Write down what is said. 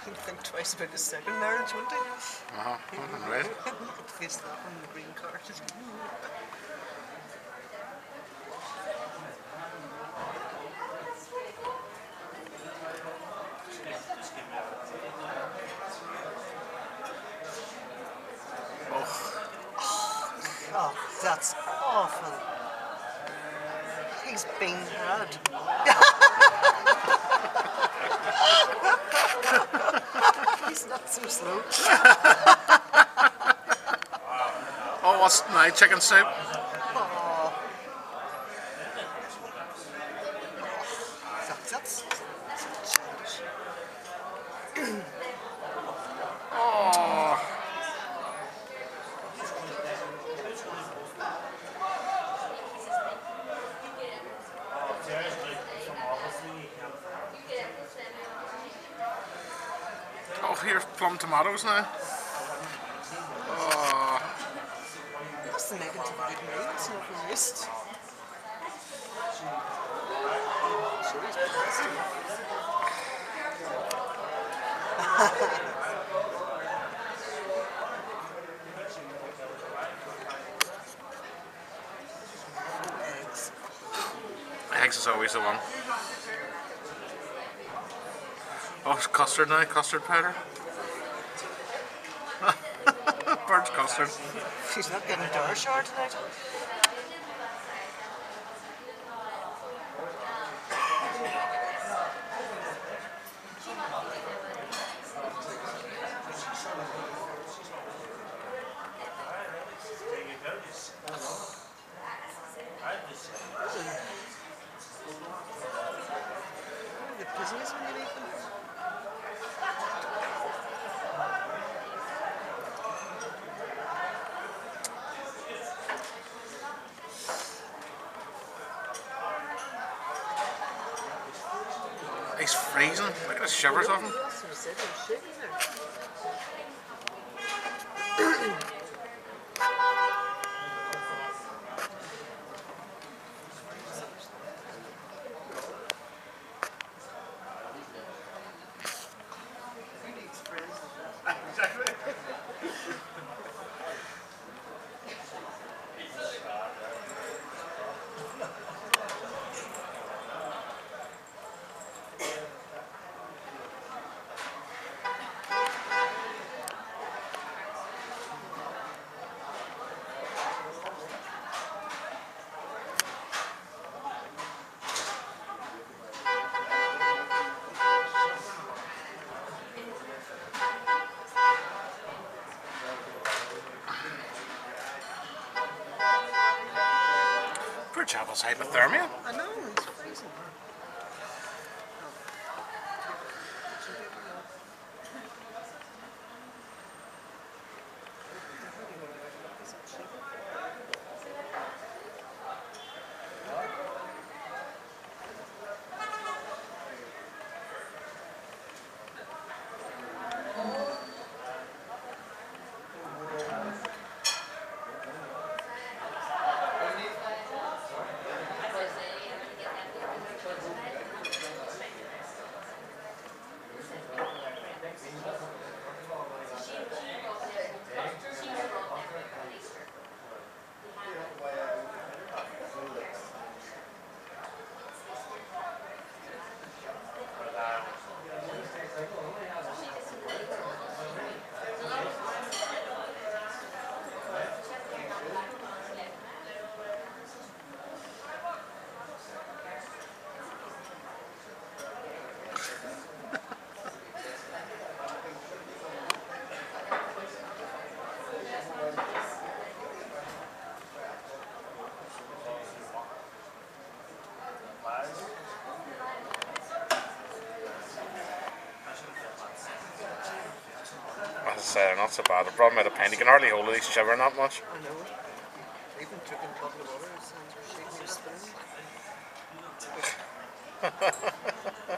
He'd think twice about his second marriage, wouldn't he? Right. Face that one in the green card. Oh, that's awful. He's been had. He's not so slow. Oh, what's my chicken soup? Oh. That's Oh. Oh, here's plum tomatoes now. Oh. That's the negative good mood. It's not from wrist. Sure, he's eggs. Eggs is always the one. Oh, it's custard now, custard powder. Bird's custard. She's not getting door short tonight. The business when you eat them. He's freezing. Look at the shivers of him. Poor chap has hypothermia. I know, he's freezing. Not so bad. The problem with the pen, you can hardly hold it, he's shivering that much. I know. I even took in a couple of others and shaking your spoon.